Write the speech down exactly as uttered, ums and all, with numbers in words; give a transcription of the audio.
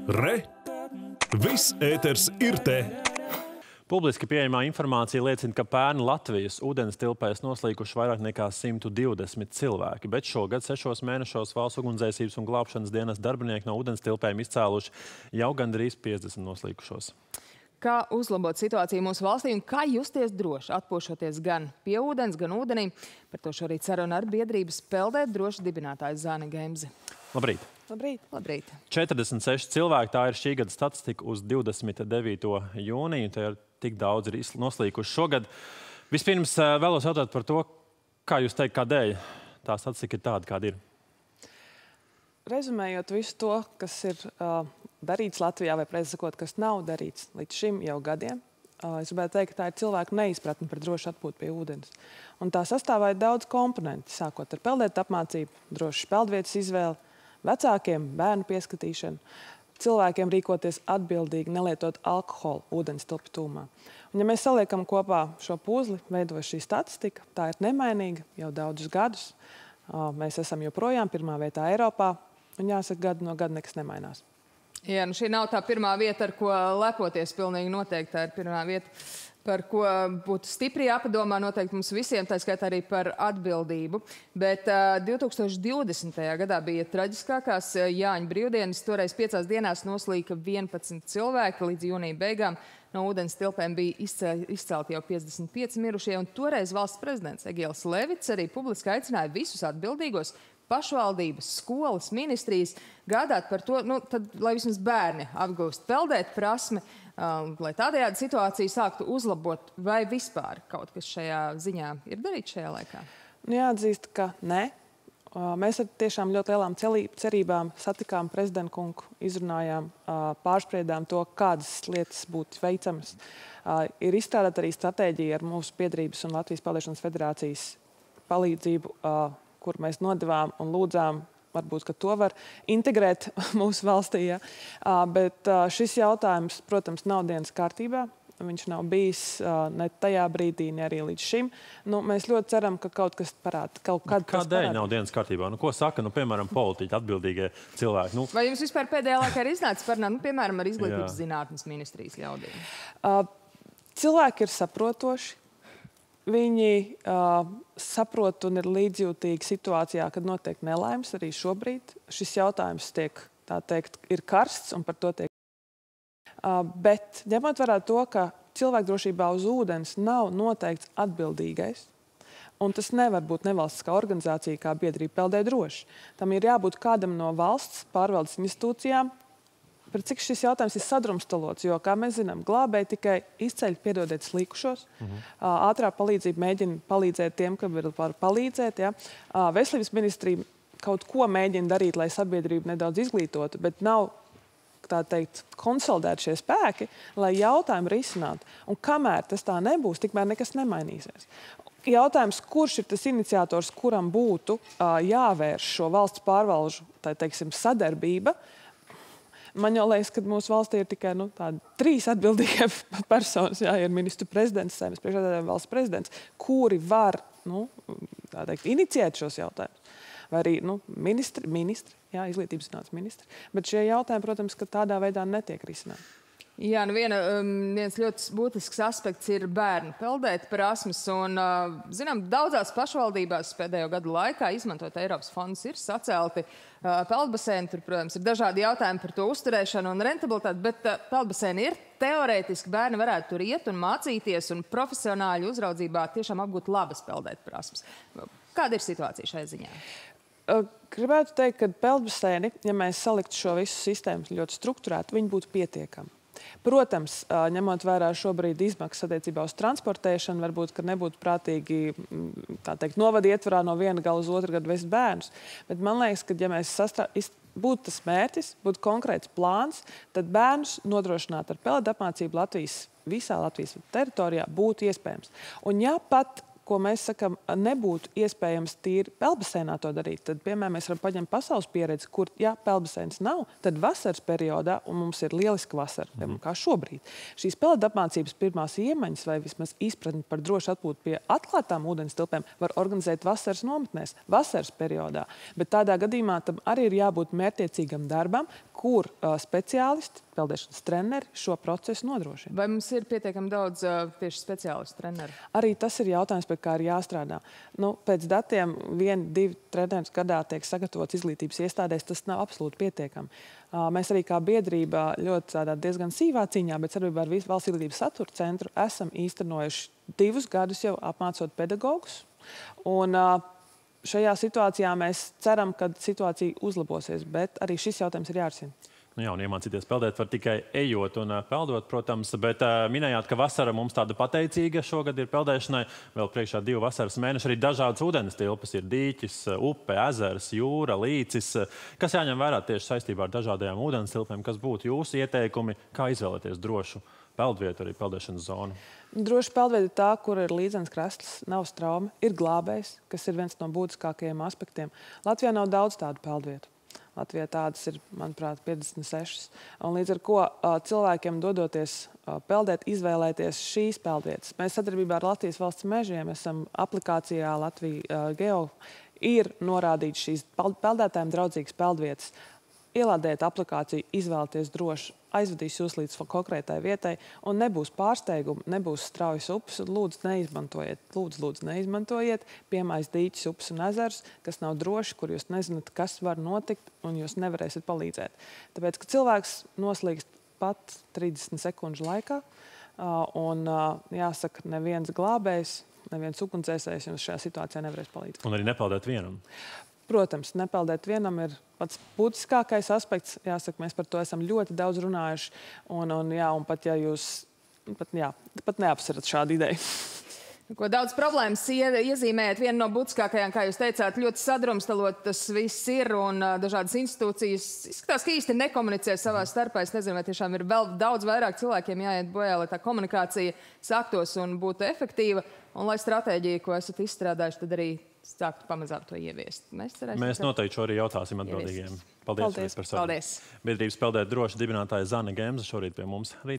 Re! Viss ēters ir te! Publiski pieejamā informācija liecina, ka pērn Latvijas ūdens tilpēs noslīkuši vairāk nekā simt divdesmit cilvēki, bet šogad sešos mēnešos valsts ugunsdzēsības un glābšanas dienas darbinieki no ūdens tilpēm izcēluši jau gandrīz piecdesmit noslīkušos. Kā uzlabot situāciju mūsu valstī un kā justies droši, atpūšoties gan pie ūdens, gan ūdenī? Par to šorīt saruna ar biedrības Peldēt droši dibinātāju Zani Gemzi. Labrīt! Labrīt! Labrīt! četrdesmit seši cilvēki, tā ir šī gada statistika uz divdesmit devīto jūniju. Te ir tik daudz ir noslīkuši šogad. Vispirms vēlos jautāt par to, kā jūs teikt, kādēļ tā statistika ir tāda, kāda ir? Rezumējot visu to, kas ir uh, darīts Latvijā, vai precīzi sakot, kas nav darīts līdz šim jau gadiem, uh, es gribētu teikt, ka tā ir cilvēku neizpratne par drošu atpūtu pie ūdens. Un tā sastāvā ir daudz komponenti, sākot ar peldēt apmācību, drošas peldvietas izvēli, vecākiem bērnu pieskatīšanu, cilvēkiem rīkoties atbildīgi, nelietot alkoholu ūdens tilpju tūmā. Un, ja mēs saliekam kopā šo puzli, veidojas šī statistika, tā ir nemainīga jau daudzus gadus. Uh, mēs esam joprojām pirmā vietā Eiropā. Un jāsaka, gadu no gada nekas nemainās. Jā, nu šī nav tā pirmā vieta, ar ko lepoties pilnīgi noteikti. Tā ir pirmā vieta, par ko būtu stipri jāpadomā noteikti mums visiem, tā skaitā arī par atbildību. Bet uh, divi tūkstoši divdesmitajā gadā bija traģiskākās uh, Jāņu brīvdienas. Toreiz piecās dienās noslīka vienpadsmit cilvēki līdz jūnija beigām. No ūdens tilpēm bija izcelti jau piecdesmit pieci mirušie, un toreiz valsts prezidents Egils Levits arī publiski aicināja visus atbildīgos pašvaldības, skolas, ministrijas gādāt par to, nu, tad, lai vismaz bērni apgūst peldēt prasmi, um, lai tādējādi situāciju sāktu uzlabot, vai vispār kaut kas šajā ziņā ir darīts šajā laikā? Nu, jāatzīst, ka nē. Mēs ar tiešām ļoti lielām cerībām satikām prezidentu kungu, izrunājām, pārspriedām to, kādas lietas būtu veicamas. Ir izstrādāta arī stratēģija ar mūsu biedrības un Latvijas Peldēšanas federācijas palīdzību, kur mēs nodevām un lūdzām, varbūt, ka to var integrēt mūsu valstī. Ja? Bet šis jautājums, protams, nav dienas kārtībā. Viņš nav bijis ne tajā brīdī, ne arī līdz šim. Nu, mēs ļoti ceram, ka kaut kas parāda. Kaut kad Kādēļ nav dienas kārtībā? Nu, ko saka, nu, piemēram, politiķi, atbildīgie cilvēki? Nu... Vai jums vispār pēdējā laikā ir iznācis parunāt, nu, piemēram, ar izglītības zinātnes ministrijas ļaudīm? Uh, cilvēki ir saprotoši. Viņi uh, saprot un ir līdzjūtīgi situācijā, kad notiek nelaimes arī šobrīd. Šis jautājums tiek, tā teikt, ir karsts un par to tiek. Uh, bet ņemot vērā to, ka cilvēkdrošībā uz ūdens nav noteikts atbildīgais, un tas nevar būt nevalstiskā organizācija kā biedrība Peldē droši. Tam ir jābūt kādam no valsts pārvaldes institūcijām, par cik šis jautājums ir sadrumstalots, jo, kā mēs zinām, glābēji tikai izceļ, piedodiet, slīkušos. Mhm. Uh, ātrā palīdzība mēģina palīdzēt tiem, kam ir var palīdzēt. Ja? Uh, Veselības ministrija kaut ko mēģina darīt, lai sabiedrību nedaudz izglītotu, bet nav tā teikt, konsolidēt šie spēki, lai jautājumu risinātu. Un kamēr tas tā nebūs, tikmēr nekas nemainīsies. Jautājums, kurš ir tas iniciators, kuram būtu uh, jāvērš šo valsts pārvalžu, tā teiksim, sadarbība, man jau liekas, ka mūsu valstī ir tikai nu, tādi trīs atbildīgie personas, jā, ir ministru prezidents, Saeimas priekšsēdētāja valsts prezidents, kuri var, nu, tā teikt, inicijēt šos jautājumus. Vai arī nu, ministri, ministri, jā, izglītības zinātnes ministri. Bet šie jautājumi, protams, ka tādā veidā netiek risināti. Jā, nu viena, um, viens ļoti būtisks aspekts ir bērnu peldēt prasmes. Un, uh, zinām, daudzās pašvaldībās pēdējo gadu laikā izmantot Eiropas fondus ir sacelti uh, peldbaseini. Tur, protams, ir dažādi jautājumi par to uzturēšanu un rentabilitāti, bet uh, peldbaseini ir teorētiski. Bērni varētu tur iet un mācīties un profesionāļu uzraudzībā tiešām apgūt labas peldēt prasmes. Kāda ir situācija šajā ziņā? Gribētu teikt, ka peldbaseini, ja mēs saliktu šo visu sistēmu ļoti strukturētu, viņi būtu pietiekami. Protams, ņemot vērā šobrīd izmaksas attiecībā uz transportēšanu, varbūt, ka nebūtu prātīgi, tā teikt, novada ietvarā no viena gala uz otru gadu vest bērnus. Bet man liekas, ka ja mēs sastrā... būtu tas mērķis, būtu konkrēts plāns, tad bērnus nodrošināt ar peldēt apmācību Latvijas, visā Latvijas teritorijā būtu iespējams. Un ja pat ko mēs sakam, nebūtu iespējams tīri peldbaseinā to darīt. Tad, piemēram, mēs varam paņemt pasaules pieredzi, kur, ja peldbaseins nav, tad vasaras periodā, un mums ir lieliska vasara, mm. kā šobrīd. Šīs peldu apmācības pirmās iemaņas vai vismaz izpratni par drošu atpūtu pie atklātām ūdens tilpēm var organizēt vasaras nometnēs, vasaras periodā. Bet tādā gadījumā tam arī ir jābūt mērķtiecīgam darbam, kur uh, speciālisti, peldēšanas treneri šo procesu nodrošina. Vai mums ir pietiekami daudz uh, tieši speciālistu treneri? Arī tas ir jautājums, pie kā ir jāstrādā. Nu, pēc datiem vieni, divi trenerus gadā tiek sagatavots izglītības iestādēs, tas nav absolūti pietiekami. Uh, mēs arī kā biedrība ļoti tādā diezgan sīvā cīņā, bet sadarbībā ar Valsts izglītības satura centru esam īstenojuši divus gadus jau apmācot pedagogus. Un, uh, Šajā situācijā mēs ceram, ka situācija uzlabosies, bet arī šis jautājums ir jārisina. Nu jā, un iemācīties peldēt var tikai ejot un uh, peldot, protams, bet uh, minējāt, ka vasara mums tāda pateicīga šogad ir peldēšanai. Vēl priekšā divu vasaras mēneši, arī dažādas ūdens tilpas ir dīķis, upe, ezers, jūra, līcis. Kas jāņem vērā tieši saistībā ar dažādajām ūdens tilpēm? Kas būtu jūsu ieteikumi, kā izvēlēties drošu peldvietu, arī peldēšanas zonu? Droši peldvieta ir tā, kur ir līdzenas krastes, nav straumi, ir glābējs, kas ir viens no būtiskākajiem aspektiem. Latvijā nav daudz tādu peldvietu. Latvijā tādas ir, manuprāt, piecdesmit sešas. Un līdz ar ko cilvēkiem dodoties peldēt, izvēlēties šīs peldvietas. Mēs sadarbībā ar Latvijas valsts mežiem esam aplikācijā Latvija Geo ir norādīts šīs peldētājiem draudzīgas peldvietas. Ielādējiet aplikāciju, izvēlieties droši, aizvedīs jūs līdz konkrētai vietai un nebūs pārsteigumu, nebūs straujas upes. Lūdzu, neizmantojiet, lūdzu, lūdzu, neizmantojiet piemais dīķis, upes un ezers, kas nav droši, kur jūs nezināt, kas var notikt un jūs nevarēsiet palīdzēt. Tāpēc, ka cilvēks noslīkst pat trīsdesmit sekundžu laikā un jāsaka, neviens glābējs, neviens ugunsdzēsējs jums šajā situācijā nevarēs palīdzēt. Un arī nepeldēt vienam. Protams, nepeldēt vienam ir pats būtiskākais aspekts. Jāsaka, mēs par to esam ļoti daudz runājuši. Un, un, jā, un pat, ja jūs pat, jā, pat neapsverat šādu ideju. Ko daudz problēmas iezīmējat. Viena no būtiskākajām, kā jūs teicāt, ļoti sadrumstalot tas viss ir un uh, dažādas institūcijas izskatās, ka īsti nekomunicē savā starpā. Es nezinu, vai tiešām ir vēl daudz vairāk cilvēkiem jāiet bojā, lai tā komunikācija sāktos un būtu efektīva. Un lai stratēģija, ko esat izstrādājuši, tad arī sāktu pamazām to ieviest. Mēs, cerēsim, Mēs noteikti šo arī jautāsim atbildīgiem. Paldies, Paldies. par sarunu. Paldies. Biedrības Peldēt droši dibinātāja Zane Gemze šorīt pie mums.